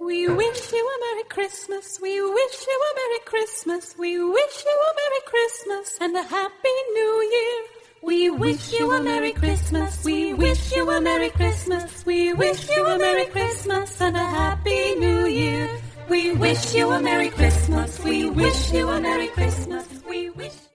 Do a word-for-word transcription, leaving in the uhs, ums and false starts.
We wish you a Merry Christmas. We wish you a Merry Christmas. We wish you a Merry Christmas and a Happy New Year. We wish you a Merry Christmas. We wish you a Merry Christmas. We wish you a Merry Christmas and a Happy New Year. We wish you a Merry Christmas. We wish you a Merry Christmas. We wish